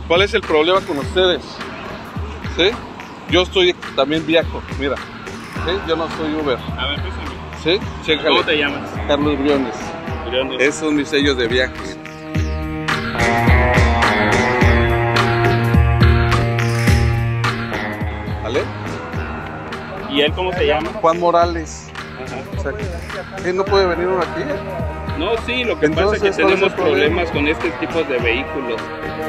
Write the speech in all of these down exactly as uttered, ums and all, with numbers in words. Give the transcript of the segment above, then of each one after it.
¿Cuál es el problema con ustedes? ¿Sí? Yo estoy, también viajo, mira. ¿Sí? Yo no soy Uber. A ver, pésame. ¿Sí? Chécale. ¿Cómo te llamas? Carlos Briones. Briones. Esos son mis sellos de viaje. ¿Vale? ¿Y él cómo se llama? Juan Morales. Ajá. O sea, ¿qué, no puede venir uno aquí? No, sí, lo que Entonces, pasa es que ¿cuál es tenemos el problema? problemas con este tipo de vehículos.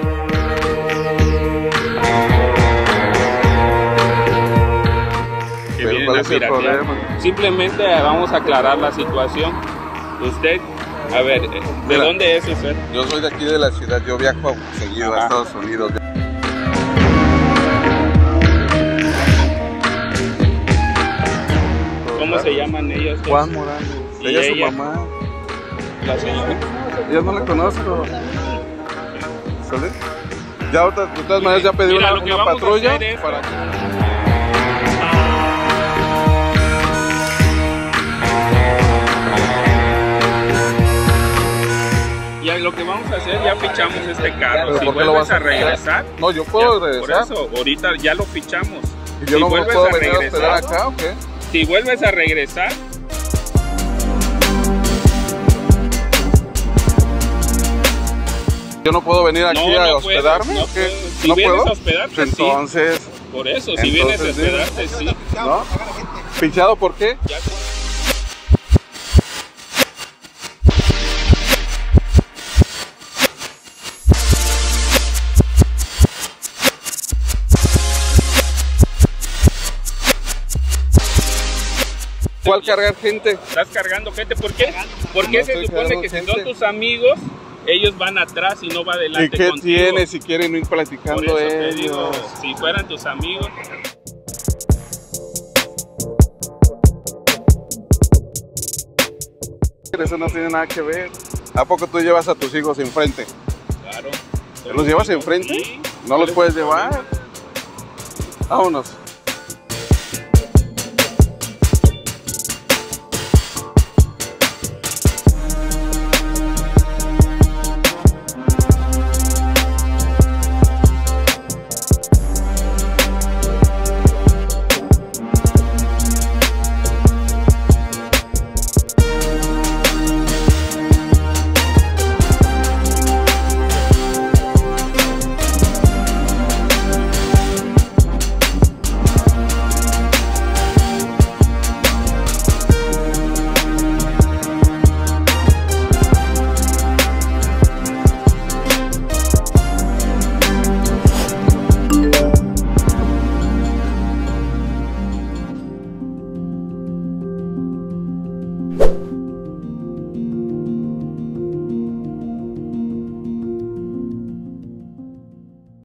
Que Pero vienen ¿cuál a es el piratear. problema? Simplemente vamos a aclarar la situación. Usted, a ver, ¿de Mira, dónde es usted? Yo soy de aquí de la ciudad, yo viajo seguido Ajá. a Estados Unidos. ¿Cómo se llaman ellos? Juan Morales. ¿Y Ella es su ella? mamá. La señora. Yo no la conozco. ¿Sale? Ya ahorita, de todas maneras, ya pedí Mira, una, lo que una vamos a patrulla hacer es- para... Ya lo que vamos a hacer, ya fichamos este carro. ¿Pero Si por qué lo vuelves vas a a regresar, No, yo puedo ya, regresar. por eso, ahorita ya lo fichamos. ¿Y yo si no me vuelves puedo a venir a hospedar regresar, acá o qué? si vuelves a regresar, ¿Yo no puedo venir aquí No, a no hospedarme puedes, o no qué? puedes. Si ¿No vienes puedo? a hospedarte, sí. Entonces, por eso, si vienes a Entonces, dime. hospedarte, sí. ¿no? ¿Fichado por qué? Ya. ¿Cuál cargar gente? Estás cargando gente, ¿por qué? Porque No se estoy supone cargando que si gente. son tus amigos, ellos van atrás y no va adelante ¿Y qué contigo. tiene si quieren ir Por platicando eso te ellos? digo, si fueran tus amigos, Eso no tiene nada que ver. ¿A poco tú llevas a tus hijos enfrente? claro. ¿Los llevas enfrente? Sí. ¿No los puedes llevar? Vámonos.